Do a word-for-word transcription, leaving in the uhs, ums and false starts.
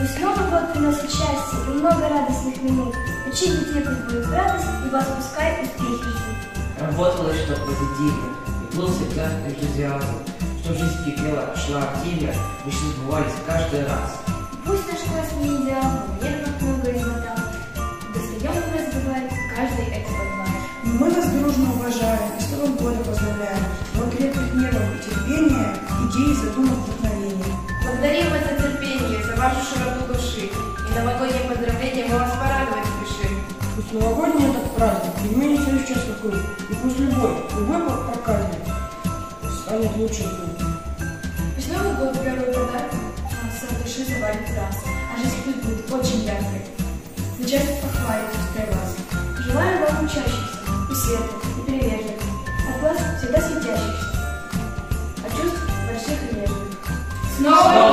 Пусть Новый год приносит счастье и много радостных минут. Учить детей пусть будет радость, и вас пускай успехи ждут. Работала, чтоб позитивно, и был всегда энтузиазм, чтоб жизнь кипела, шла активно, мечты сбывались каждый раз. Пусть наш класс не идеал, но нервов много измотал. Достаем у нас бывает каждый это подвал. Мы вас дружно уважаем и с Новым годом поздравляем. Но крепких нервов и терпения, идеи, задумок, вдохновения. Благодарим вас за терпение, за вашу широту души. И новогодние поздравления мы вас порадовать спешим. Пусть новогодний этот праздник изменит свою час вокруг. И пусть любой, любой проказник станет лучшим другом. Пусть Новый год первый подарок с души завалит раз, а жизнь пусть будет очень яркой. Начальник похвалит пускай вас. Желаю вам учащихся, и светлых, и приверженных, от глаз всегда светящихся, от чувств больших и нежных. С Новым